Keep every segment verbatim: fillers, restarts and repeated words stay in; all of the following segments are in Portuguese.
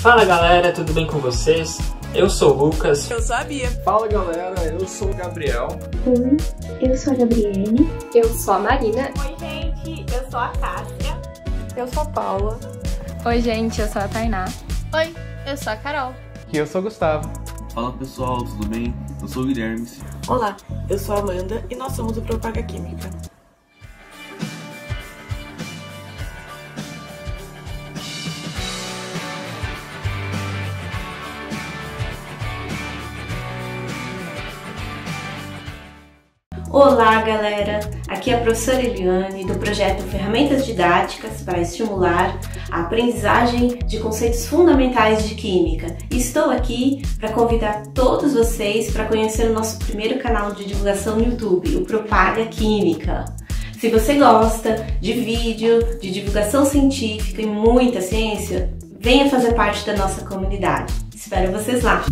Fala galera, tudo bem com vocês? Eu sou o Lucas. Eu sou a Bia. Fala galera, eu sou o Gabriel. Oi, eu sou a Gabriele. Eu sou a Marina. Oi gente, eu sou a Cássia. Eu sou a Paula. Oi gente, eu sou a Tainá. Oi, eu sou a Carol. E eu sou o Gustavo. Fala pessoal, tudo bem? Eu sou o Guilherme. Olá, eu sou a Amanda e nós somos o Propaga Química. Olá galera, aqui é a professora Eliane do projeto Ferramentas Didáticas para estimular a aprendizagem de conceitos fundamentais de Química. Estou aqui para convidar todos vocês para conhecer o nosso primeiro canal de divulgação no YouTube, o Propaga Química. Se você gosta de vídeo, de divulgação científica e muita ciência, venha fazer parte da nossa comunidade. Espero vocês lá!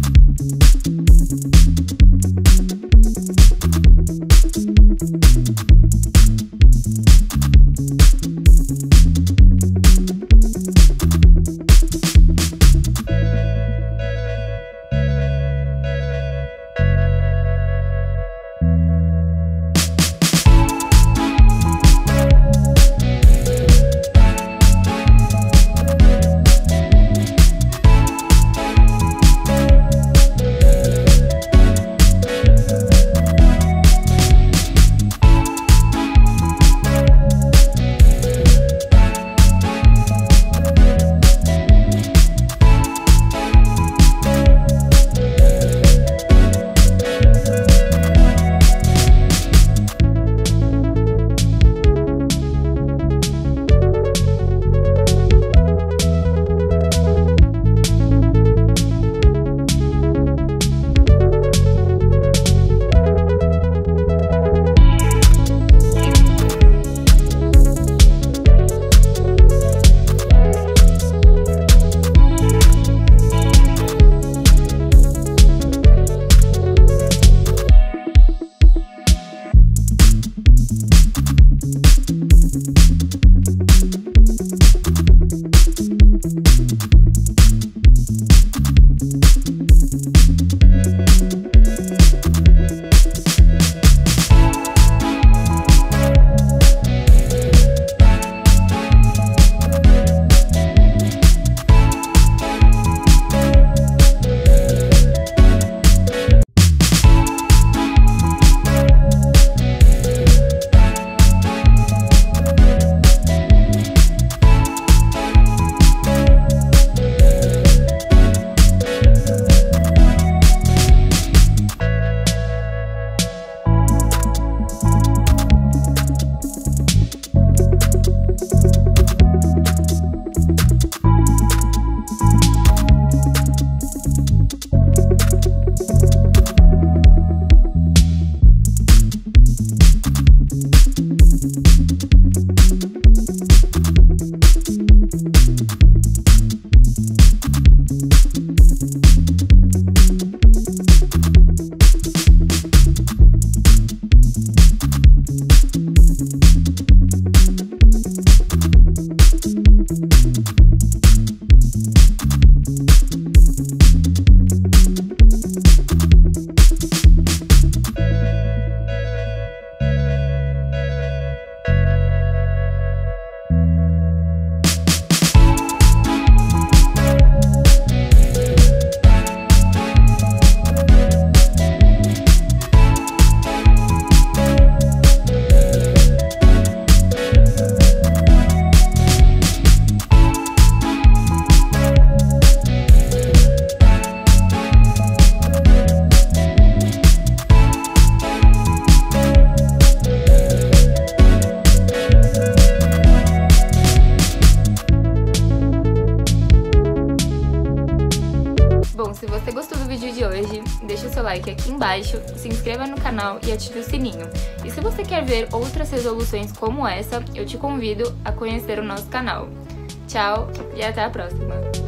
Bom, se você gostou do vídeo de hoje, deixa o seu like aqui embaixo, se inscreva no canal e ative o sininho. E se você quer ver outras resoluções como essa, eu te convido a conhecer o nosso canal. Tchau e até a próxima!